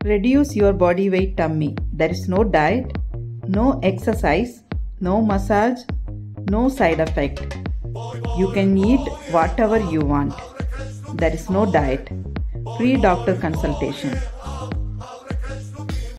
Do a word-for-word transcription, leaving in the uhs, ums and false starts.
Reduce your body weight tummy. There is no diet, no exercise, no massage, no side effect. You can eat whatever you want. There is no diet. Free doctor consultation.